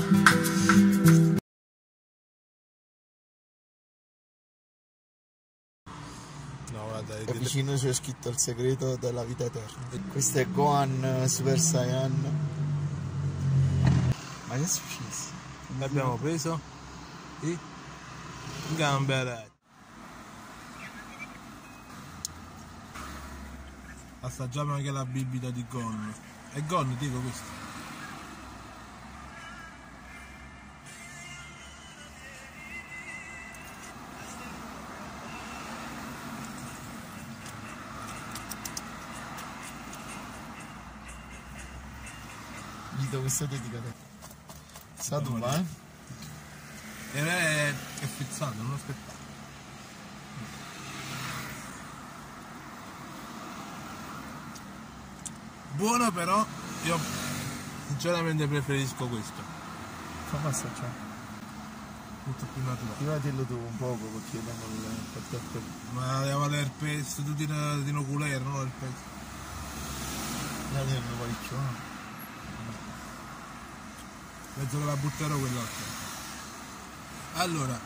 No, guarda, E vicino c'è scritto il segreto della vita eterna. Questo è Gohan Super Saiyan. Ma che è successo? l'abbiamo preso e gamberai. Assaggiamo anche la bibita di Gon. È Gon, dico questo. Vito, questo è dedicato a te. Sadu, va? E è fizzato, non lo aspettavo. Buono, però io sinceramente preferisco questo. Fammi assaggiare. Molto più naturale. Prima dillo tu un poco perché io non l'ho fatto. Ma aveva l'herpes, tu ti inoculare, non l'herpes. Io ne parecchio, no? Penso che la butterò quell'altra. Allora,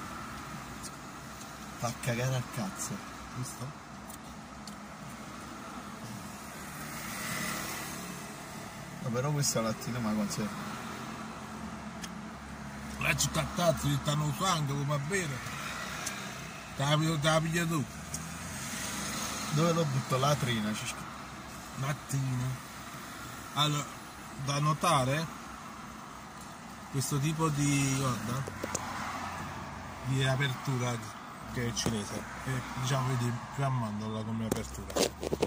Fa cagare al cazzo. visto? No, però questa lattina ma conserva. La cicattazzo, ti stanno sangue, come a bere. Te la piglia tu. Dove l'ho butto? La trina, ci scritto. Mattina. Allora, da notare questo tipo di, guarda, di apertura che è cinese. E, diciamo, vedi più a mandorla come apertura.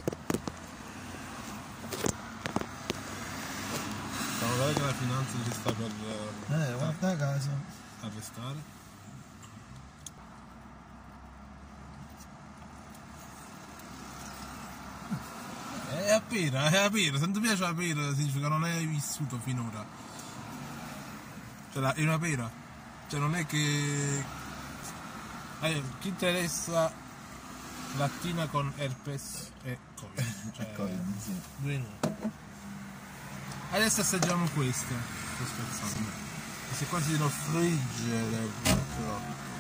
Guardate che la finanza ci sta per Guarda a casa. arrestare. È a pera, se non ti piace la pera significa che non hai vissuto finora. Cioè è una pera. Cioè non è che. Chi interessa lattina con herpes e covid. Cioè, Covid, sì. due in uno. Adesso assaggiamo queste. Sto scherzando. Queste qua si devono friggere purtroppo.